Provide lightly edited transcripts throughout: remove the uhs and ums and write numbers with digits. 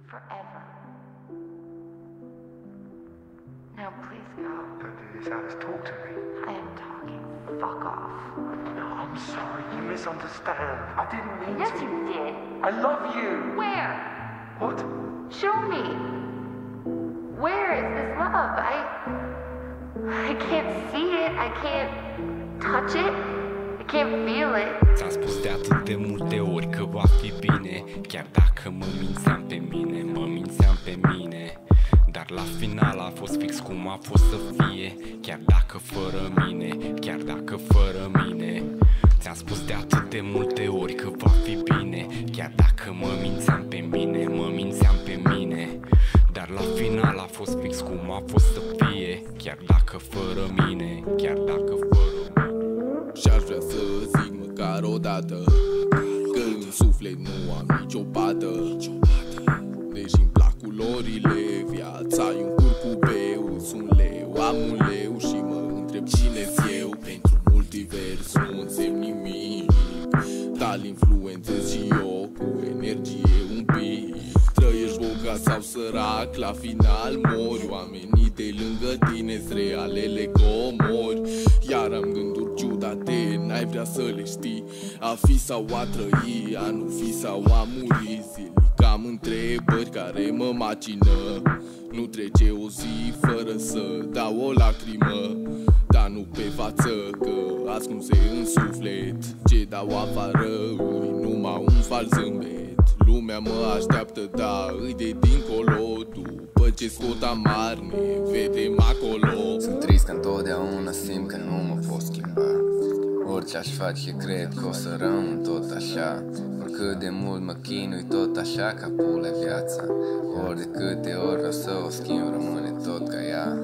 forever. Now please go. Don't do this, Alice. Talk to me. I am talking. Fuck off. No, I'm sorry. You misunderstand. I didn't mean Yes, to. you did. I love you. Where? What? Show me. Where is this love? I can't see it. I can't touch it. I can't feel it. Ți-am spus de atât de multe ori că va fi bine, chiar dacă mă mințeam pe mine, mă mințeam pe mine. Dar la final a fost fix cum a fost să fie, chiar dacă fără mine, chiar dacă fără mine. Ți-am spus de atât de multe ori că va fi bine, chiar dacă mă mințeam pe mine, mă mințeam pe mine. Dar la final a fost fix cum a fost să fie, chiar dacă fără mine, chiar dacă fără mine. Și-aș vrea să zic măcar o dată că în suflet nu am nicio pată. Deși-mi plac culorile, viața-i un curcubeu. Sunt leu, am un leu și mă întreb cine-s eu. Pentru multivers nu însemn nimic, dar influențez și eu cu energie un pic. Trăiești bogat sau sărac, la final mori. Oamenii de lângă tine-s realele comori. Iar am gânduri ciudate, n-ai vrea să le știi. A fi sau a trăi, a nu fi sau a muri. Zilnic am întrebări care mă macină. Nu trece o zi fără să dau o lacrimă, dar nu pe față, că ascunse în suflet. Ce dau afară îi numai un fals zâmbet. Lumea mă așteaptă, da, îi de dincolo. După ce scot amar, ne vedem acolo. Sunt trist că întotdeauna simt că nu mă pot schimba. Orice aș face, cred că o să rămân tot așa. Oricât de mult mă chinui, tot așa ca pule viața. Ori de câte ori vreau să o schimb, rămâne tot ca ea.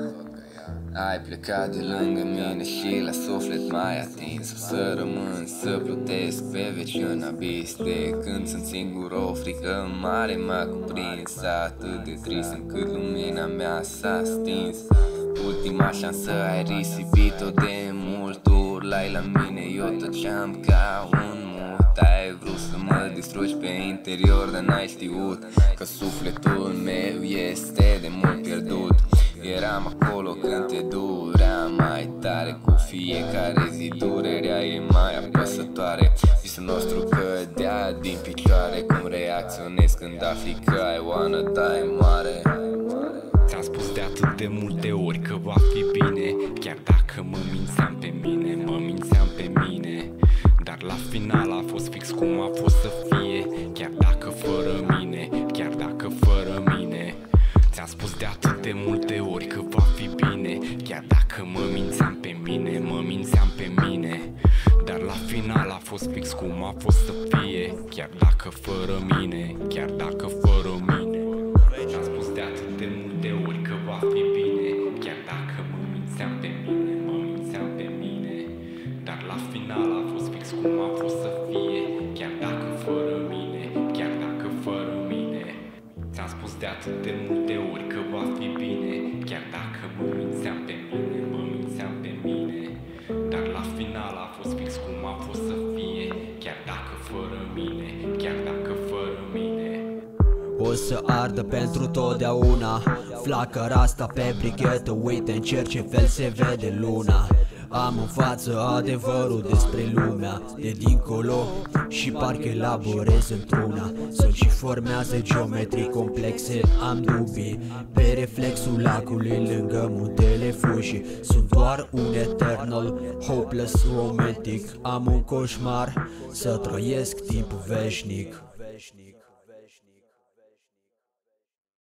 Ai plecat de lângă mine și la suflet m-ai atins. O să rămân să plutesc pe veci în abis. De când sunt singur, o frică mare m-a cuprins. Atât de trist încât lumina mea s-a stins. Ultima șansă ai risipit-o de mult. Urlai la mine, eu tăceam ca un mut. Ai vrut să mă distrugi pe interior, dar n-ai știut că sufletul meu este de mult pierdut. Eram acolo când te duream mai tare. Cu fiecare zi durerea e mai apăsătoare. Visul nostru cădea din picioare. Cum reacționezi când afli că ai wanna die mare? Ți-am spus de atât de multe ori că va fi bine, chiar dacă mă mințeam pe mine, mă mințeam pe mine. Dar la final a fost fix cum a fost să fie, chiar dacă fără mine, chiar dacă fără mine. Ți-am spus de atât de multe ori că va fi bine, chiar dacă mă mințeam pe mine, mă mințeam pe mine. Dar la final a fost fix cum a fost să fie, chiar dacă fără mine, chiar dacă fără mine. Ți-am spus de atât de multe ori că va fi bine, chiar dacă mă mințeam pe mine, mă mințeam pe mine. Dar la final a fost fix cum a fost să fie, chiar dacă fără mine, chiar dacă fără mine. Ți-am spus de atât de multe ori că va fi bine, chiar dacă mă mințeam pe mine, mă mințeam pe mine. Dar la final a fost fix cum a fost să fie, chiar dacă fără mine, chiar dacă fără mine. O să ardă pentru totdeauna flacăra asta pe brichetă. Uite în cer ce fel se vede luna. Am în față adevărul despre lumea de dincolo și parcă elaborez într-una. Sunt și formează geometrii complexe. Am dubii pe reflexul lacului lângă muntele Fuji. Sunt doar un eternal, hopeless romantic. Am un coșmar să trăiesc timpul veșnic.